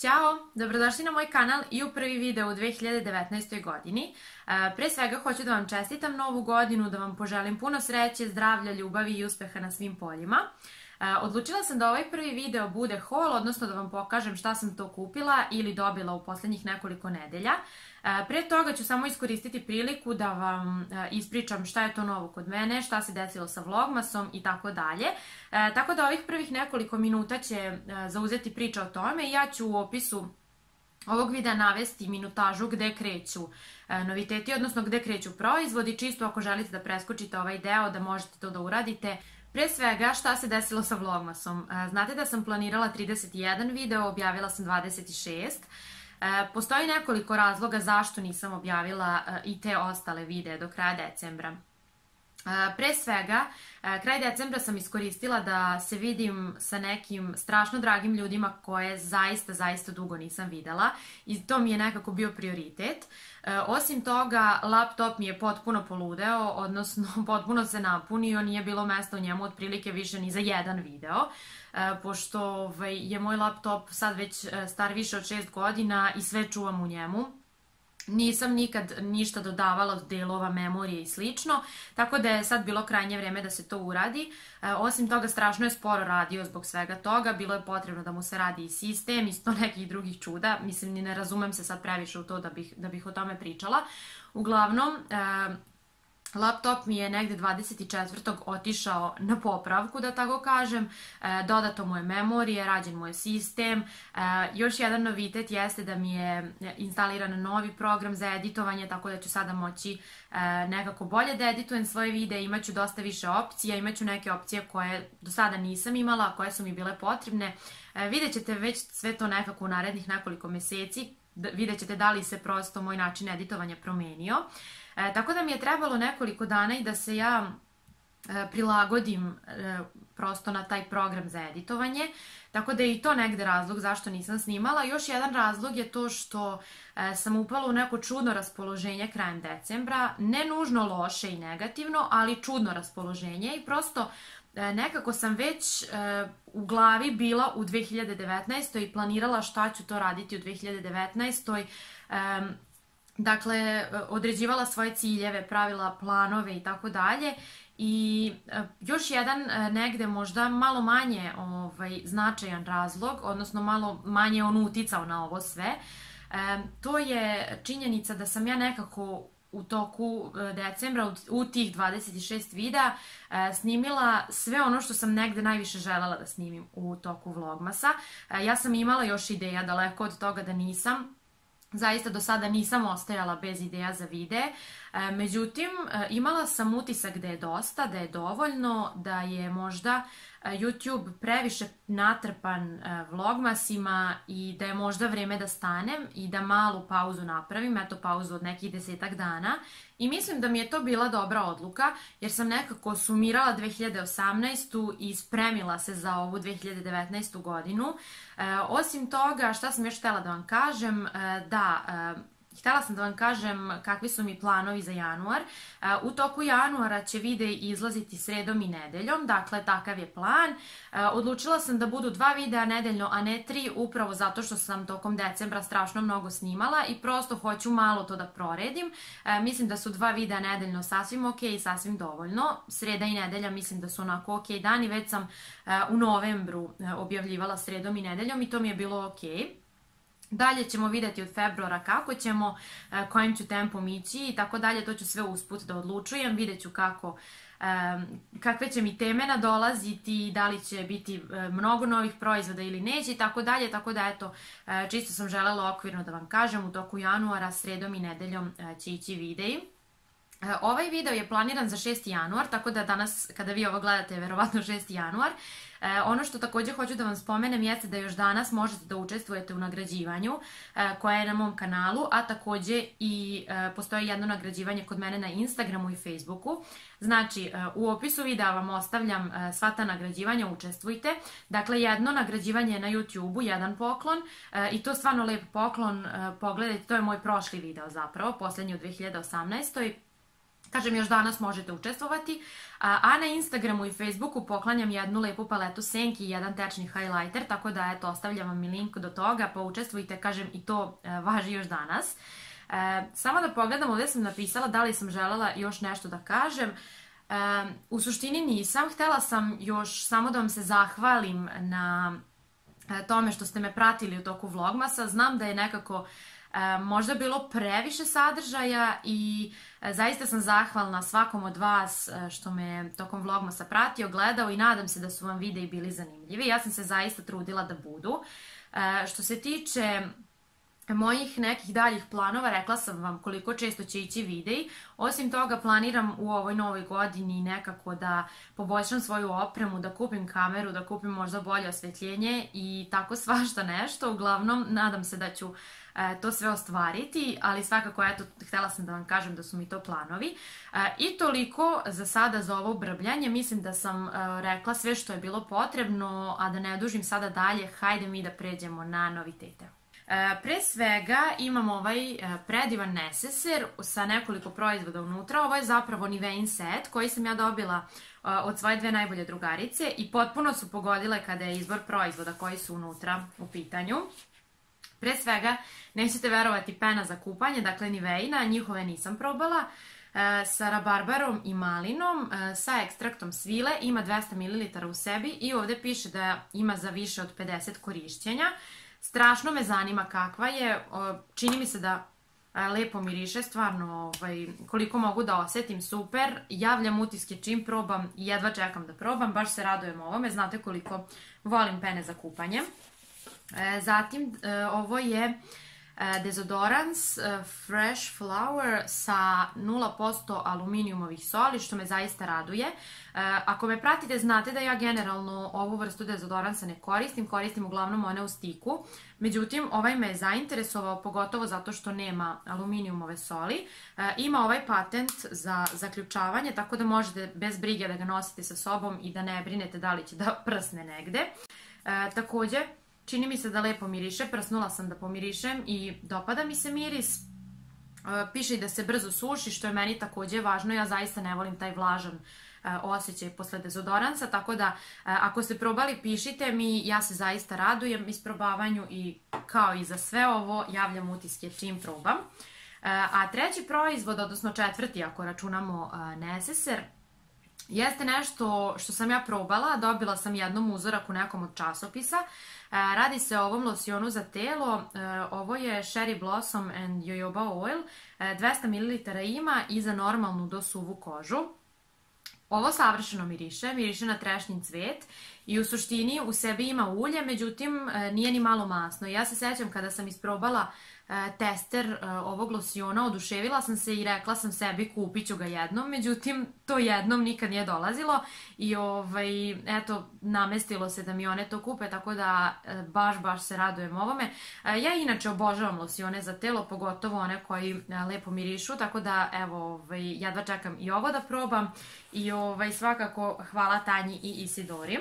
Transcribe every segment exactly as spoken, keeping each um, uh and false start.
Ćao, dobrodošli na moj kanal i u prvi video u dve hiljade devetnaestoj godini. Pre svega hoću da vam čestitam novu godinu, da vam poželim puno sreće, zdravlja, ljubavi i uspeha na svim poljima. Odlučila sam da ovaj prvi video bude haul, odnosno da vam pokažem šta sam to kupila ili dobila u poslednjih nekoliko nedelja. Pre toga ću samo iskoristiti priliku da vam ispričam šta je to novo kod mene, šta se desilo sa vlogmasom i tako dalje. Tako da ovih prvih nekoliko minuta će zauzeti priča o tome i ja ću u opisu ovog videa navesti minutažu gde kreću noviteti, odnosno gde kreću proizvodi, čisto ako želite da preskočite ovaj deo da možete to da uradite. Pre svega, šta se desilo sa vlogmasom? Znate da sam planirala trideset jedan video, objavila sam dvadeset šest. Postoji nekoliko razloga zašto nisam objavila i te ostale videe do kraja decembra. Pre svega, kraj decembra sam iskoristila da se vidim sa nekim strašno dragim ljudima koje zaista, zaista dugo nisam videla i to mi je nekako bio prioritet. Osim toga, laptop mi je potpuno poludeo, odnosno potpuno se napunio, nije bilo mesta u njemu otprilike više ni za jedan video, pošto je moj laptop sad već star više od šest godina i sve čuvam u njemu. Nisam nikad ništa dodavala od delova, memorije i slično, tako da je sad bilo krajnje vreme da se to uradi. Osim toga, strašno je sporo radio zbog svega toga, bilo je potrebno da mu se radi i sistem i sto nekih drugih čuda, mislim ni ne razumem se sad previše u to da bih, da bih o tome pričala. Uglavnom, laptop mi je negde dvadeset četvrtog otišao na popravku, da tako kažem, dodato mu je memorije, rađen mu je sistem. Još jedan novitet jeste da mi je instaliran novi program za editovanje, tako da ću sada moći nekako bolje da editujem svoje videe, imaću dosta više opcija, imaću neke opcije koje do sada nisam imala, koje su mi bile potrebne. Vidjet ćete već sve to nekako u narednih nekoliko meseci, vidjet ćete da li se prosto moj način editovanja promenio. E, tako da mi je trebalo nekoliko dana i da se ja e, prilagodim e, prosto na taj program za editovanje, tako da je i to negde razlog zašto nisam snimala. Još jedan razlog je to što e, sam upala u neko čudno raspoloženje krajem decembra, ne nužno loše i negativno, ali čudno raspoloženje i prosto e, nekako sam već e, u glavi bila u dve hiljade devetnaestoj i planirala šta ću to raditi u dve hiljade devetnaestoj. E, Dakle, određivala svoje ciljeve, pravila planove i tako dalje. I još jedan negde možda malo manje ovaj, značajan razlog, odnosno malo manje on uticao na ovo sve, e, to je činjenica da sam ja nekako u toku decembra, u, u tih dvadeset šest videa, e, snimila sve ono što sam negde najviše želela da snimim u toku vlogmasa. E, ja sam imala još ideja, daleko od toga da nisam. Zaista do sada nisam ostajala bez ideja za videe, međutim imala sam utisak da je dosta, da je dovoljno, da je možda YouTube previše natrpan vlogmasima i da je možda vreme da stanem i da malu pauzu napravim, eto pauzu od nekih desetak dana. I mislim da mi je to bila dobra odluka jer sam nekako sumirala dve hiljade osamnaestu i spremila se za ovu dve hiljade devetnaestu godinu. E, osim toga, šta sam još htela da vam kažem, e, da... E, Htela sam da vam kažem kakvi su mi planovi za januar. U toku januara će videi izlaziti sredom i nedeljom, dakle takav je plan. Odlučila sam da budu dva videa nedeljno, a ne tri, upravo zato što sam tokom decembra strašno mnogo snimala i prosto hoću malo to da proredim. Mislim da su dva videa nedeljno sasvim ok i sasvim dovoljno. Sreda i nedelja mislim da su onako ok dani, već sam u novembru objavljivala sredom i nedeljom i to mi je bilo ok. Dalje ćemo vidjeti od februara kako ćemo, kojim ću tempom ići i tako dalje, to ću sve usput da odlučujem, vidjet ću kako, kakve će mi teme nadolaziti, da li će biti mnogo novih proizvoda ili neće i tako dalje, tako da eto, čisto sam želela okvirno da vam kažem, u toku januara, sredom i nedeljom će ići videi. Ovaj video je planiran za šesti januar, tako da danas kada vi ovo gledate je verovatno šesti januar. E, ono što također hoću da vam spomenem jeste da još danas možete da učestvujete u nagrađivanju e, koje je na mom kanalu, a također i e, postoji jedno nagrađivanje kod mene na Instagramu i Facebooku. Znači, e, u opisu videa vam ostavljam e, sva ta nagrađivanja, učestvujte. Dakle, jedno nagrađivanje je na YouTubeu, jedan poklon e, i to stvarno lep poklon, e, pogledajte, to je moj prošli video zapravo, posljednji u dve hiljade osamnaestoj. Kažem, još danas možete učestvovati, a na Instagramu i Facebooku poklanjam jednu lepu paletu senki i jedan tečni highlighter, tako da eto, ostavljam vam i link do toga, pa učestvujte, kažem, i to važi još danas. Samo da pogledam, ovdje sam napisala da li sam želela još nešto da kažem. U suštini nisam, htjela sam još samo da vam se zahvalim na tome što ste me pratili u toku vlogmasa. Znam da je nekako možda bilo previše sadržaja i zaista sam zahvalna svakom od vas što me tokom vlogmasa pratio, gledao i nadam se da su vam videi bili zanimljivi. Ja sam se zaista trudila da budu. Što se tiče mojih nekih daljih planova, rekla sam vam koliko često će ići videi. Osim toga, planiram u ovoj novoj godini nekako da poboljšam svoju opremu, da kupim kameru, da kupim možda bolje osvetljenje i tako svašta nešto. Uglavnom, nadam se da ću to sve ostvariti, ali svakako, eto, htjela sam da vam kažem da su mi to planovi. I toliko za sada za ovo brbljanje. Mislim da sam rekla sve što je bilo potrebno, a da ne dužim sada dalje, hajde mi da pređemo na novitete. Pre svega imam ovaj predivan neseser sa nekoliko proizvoda unutra. Ovo je zapravo Nivein set koji sam ja dobila od svoje dve najbolje drugarice i potpuno su pogodile kada je izbor proizvoda koji su unutra u pitanju. Pre svega, nećete verovati, pena za kupanje, dakle Niveina, njihove nisam probala, sa rabarbarom i malinom, sa ekstraktom svile, ima dvesta mililitara u sebi i ovdje piše da ima za više od pedeset korišćenja. Strašno me zanima kakva je, čini mi se da lepo miriše, stvarno koliko mogu da osjetim, super. Javljam utiske čim probam i jedva čekam da probam, baš se radujem ovome, znate koliko volim pene za kupanje. Zatim ovo je dezodorans Fresh Flower sa nula posto aluminijumovih soli, što me zaista raduje. Ako me pratite, znate da ja generalno ovu vrstu dezodoransa ne koristim, koristim uglavnom one u stiku. Međutim, ovaj me je zainteresovao, pogotovo zato što nema aluminijumove soli. Ima ovaj patent za zaključavanje, tako da možete bez brige da ga nosite sa sobom i da ne brinete da li će da prsne negde. Također, čini mi se da lepo miriše, prsnula sam da pomirišem i dopada mi se miris. Piše i da se brzo suši, što je meni također važno, ja zaista ne volim taj vlažan osjećaj posle dezodoransa, tako da ako ste probali, pišite mi, ja se zaista radujem isprobavanju i kao i za sve ovo javljam utiske čim probam. A treći proizvod, odnosno četvrti ako računamo neseser, jeste nešto što sam ja probala, dobila sam jednom uzorak u nekom od časopisa. Radi se o ovom losionu za telo, ovo je Cherry Blossom and Jojoba Oil, dvesta mililitara ima i za normalnu do suvu kožu. Ovo savršeno miriše, miriše na trešnjin cvet i u suštini u sebi ima ulje, međutim nije ni malo masno. Ja se sećam kada sam isprobala tester ovog losiona, oduševila sam se i rekla sam sebi kupit ću ga jednom, međutim to jednom nikad nije dolazilo i ovaj, eto, namestilo se da mi one to kupe, tako da baš, baš se radujem ovome. Ja inače obožavam losione za telo, pogotovo one koji lepo mirišu, tako da evo, ovaj, jedva čekam i ovo da probam i ovaj, svakako hvala Tanji i Isidori.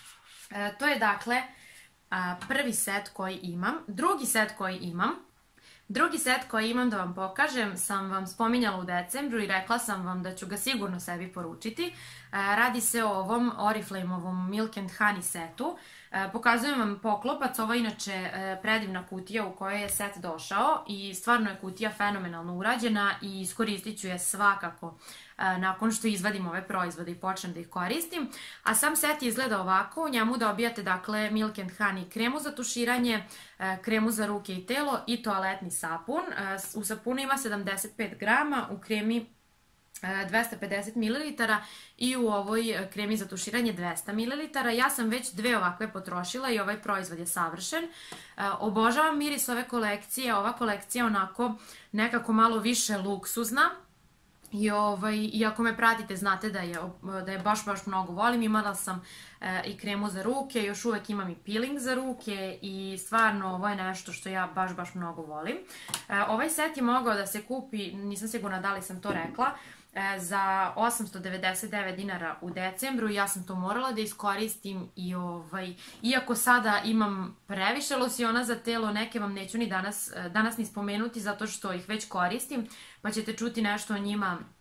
E, to je dakle prvi set koji imam. Drugi set koji imam Drugi set koji imam da vam pokažem sam vam spominjala u decembru i rekla sam vam da ću ga sigurno sebi poručiti. Radi se o ovom Oriflame-ovom Milk and Honey setu. Pokazujem vam poklopac, ovo je inače predivna kutija u kojoj je set došao i stvarno je kutija fenomenalno urađena i iskoristit ću je svakako nakon što izvadim ove proizvode i počnem da ih koristim. A sam set izgleda ovako, u njemu dobijate dakle Milk and Honey kremu za tuširanje, kremu za ruke i telo i toaletni sapun. U sapunu ima sedamdeset pet grama, u kremi dvesta pedeset mililitara i u ovoj kremi za tuširanje dvesta mililitara. Ja sam već dve ovakve potrošila i ovaj proizvod je savršen. Obožavam miris ove kolekcije, ova kolekcija je onako nekako malo više luksuzna. I, ovaj, I ako me pratite znate da je, da je baš baš mnogo volim, imala sam e, i kremu za ruke, još uvek imam i peeling za ruke i stvarno ovo je nešto što ja baš baš mnogo volim. E, ovaj set je mogao da se kupi, nisam sigurna da li sam to rekla, e, za osamsto devedeset devet dinara u decembru i ja sam to morala da iskoristim i ovaj, iako sada imam previše losiona za telo, neke vam neću ni danas, danas ni spomenuti zato što ih već koristim, pa ćete čuti nešto o njima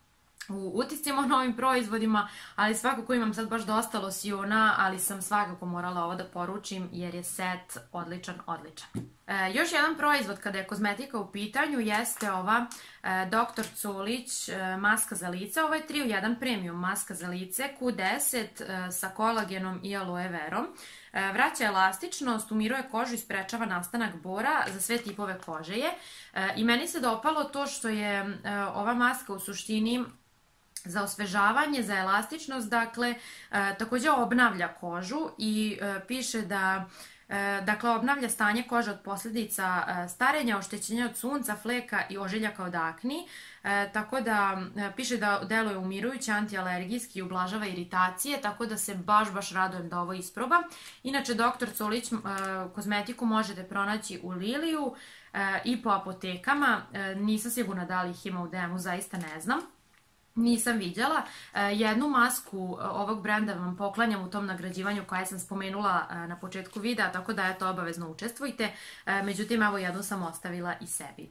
u utiscima o novim proizvodima, ali svakako imam sad baš dosta losjona, ali sam svakako morala ovo da poručim jer je set odličan, odličan. E, još jedan proizvod kada je kozmetika u pitanju jeste ova e, doktor Culić e, maska za lice. Ovo je tri u jedan premium maska za lice Q deset e, sa kolagenom i aloe verom. E, vraća elastičnost, umiruje kožu i sprečava nastanak bora, za sve tipove kože je. E, I meni se dopalo to što je e, ova maska u suštini za osvežavanje, za elastičnost, dakle, e, također obnavlja kožu i e, piše da e, dakle, obnavlja stanje kože od posljedica e, starenja, oštećenja od sunca, fleka i ožiljaka od akni, e, tako da e, piše da deluje umirujuće, antialergijski i ublažava iritacije, tako da se baš, baš radujem da ovo isprobam. Inače, doktor Culić e, kozmetiku možete pronaći u Liliju e, i po apotekama, e, nisam sigurna da li ih ima u D M-u, zaista ne znam. Nisam vidjela. Jednu masku ovog brenda vam poklanjam u tom nagrađivanju koje sam spomenula na početku videa, tako da eto, obavezno učestvujte. Međutim, evo jednu sam ostavila i sebi.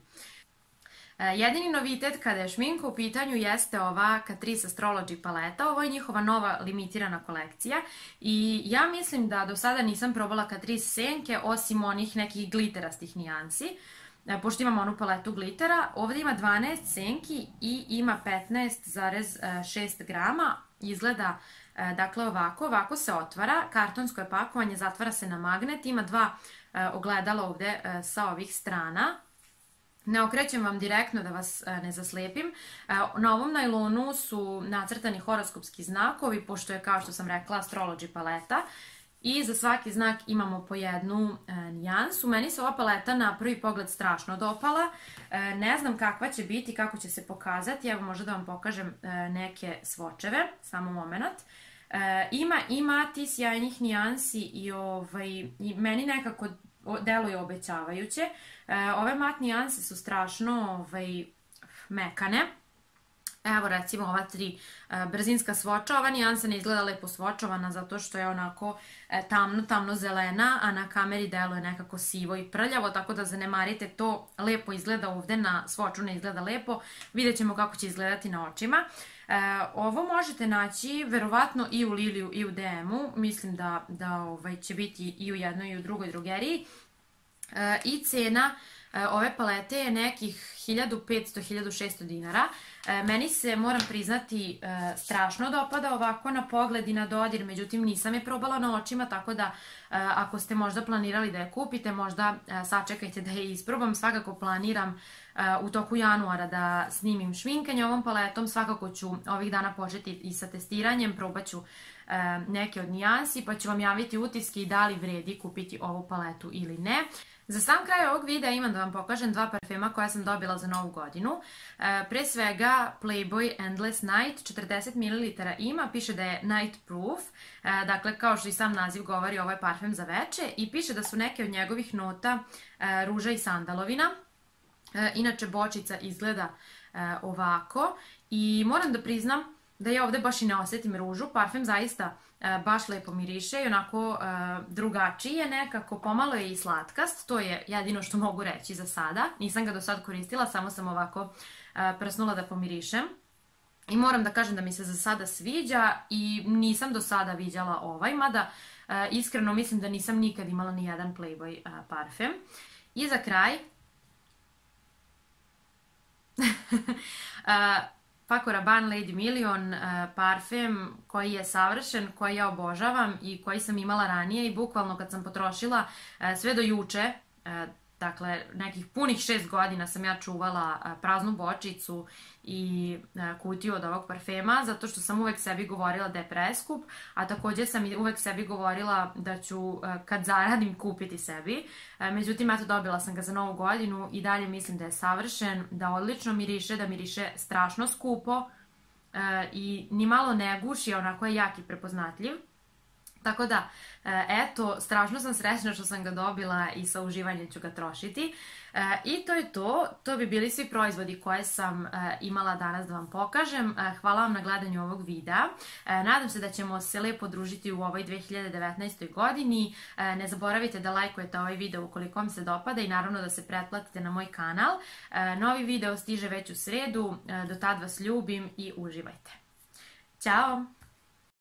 Jedini novitet kada je šminka u pitanju jeste ova Catrice Astrology paleta. Ovo je njihova nova limitirana kolekcija i ja mislim da do sada nisam probala Catrice senke osim onih nekih gliterastih nijansi. Pošto imam onu paletu glitera, ovdje ima dvanaest senki i ima petnaest zarez šest grama, izgleda dakle ovako, ovako se otvara, kartonsko je pakovanje, zatvara se na magnet, ima dva ogledala ovdje sa ovih strana. Ne okrećem vam direktno da vas ne zaslepim. Na ovom najlonu su nacrtani horoskopski znakovi, pošto je, kao što sam rekla, Astrology paleta. I za svaki znak imamo po jednu e, nijansu. Meni se ova paleta na prvi pogled strašno dopala. E, ne znam kakva će biti, kako će se pokazati. Evo možda da vam pokažem e, neke svočeve. Samo moment. E, ima i mati sjajnih nijansi i, ovaj, i meni nekako deluje obećavajuće. E, ove mat nijanse su strašno ovaj, mekane. Evo recimo ova tri e, brzinska svoča, ova nijansa ne izgleda lepo svočovana zato što je onako e, tamno, tamno zelena, a na kameri deluje nekako sivo i prljavo, tako da zanemarite to, lepo izgleda ovdje, na svoču ne izgleda lepo, vidjet ćemo kako će izgledati na očima. E, ovo možete naći verovatno i u Liliju i u D M-u, mislim da, da ovaj, će biti i u jednoj i u drugoj drogeriji. E, I cena e, ove palete je nekih hiljadu petsto do hiljadu šesto dinara. E, meni se, moram priznati, e, strašno dopada ovako na pogled i na dodir, međutim nisam je probala na očima, tako da e, ako ste možda planirali da je kupite, možda e, sačekajte da je isprobam. Svakako planiram e, u toku januara da snimim šminkanje ovom paletom, svakako ću ovih dana početi i sa testiranjem, probat ću e, neke od nijansi, pa ću vam javiti utiske i da li vredi kupiti ovu paletu ili ne. Za sam kraj ovog videa imam da vam pokažem dva parfema koja sam dobila za novu godinu. E, pre svega Playboy Endless Night, četrdeset mililitara ima, piše da je night proof, e, dakle kao što i sam naziv govori, ovo je parfem za veče i piše da su neke od njegovih nota e, ruža i sandalovina. E, inače bočica izgleda e, ovako i moram da priznam da ja ovdje baš i ne osjetim ružu, parfem zaista e, baš lepo miriše i onako e, drugačiji je nekako, pomalo je i slatkast, to je jedino što mogu reći za sada, nisam ga do sad koristila, samo sam ovako e, prsnula da pomirišem. I moram da kažem da mi se za sada sviđa i nisam do sada viđala ovaj, mada e, iskreno mislim da nisam nikad imala ni jedan Playboy e, parfem. I za kraj e, Paco Rabanne Lady Million, uh, parfem koji je savršen, koji ja obožavam i koji sam imala ranije i bukvalno kad sam potrošila uh, sve do juče, uh, dakle nekih punih šest godina sam ja čuvala uh, praznu bočicu i uh, kutiju od ovog parfema, zato što sam uvek sebi govorila da je preskup, a također sam i uvek sebi govorila da ću uh, kad zaradim kupiti sebi. Uh, međutim, eto, dobila sam ga za novu godinu i dalje mislim da je savršen, da odlično miriše, da miriše strašno skupo uh, i ni malo ne guši, onako je jak i prepoznatljiv. Tako da, eto, strašno sam srećna što sam ga dobila i sa uživanjem ću ga trošiti. I to je to. To bi bili svi proizvodi koje sam imala danas da vam pokažem. Hvala vam na gledanju ovog videa. Nadam se da ćemo se lepo družiti u ovoj dve hiljade devetnaestoj godini. Ne zaboravite da lajkujete ovaj video ukoliko vam se dopada i naravno da se pretplatite na moj kanal. Novi video stiže već u sredu. Do tad vas ljubim i uživajte. Ćao!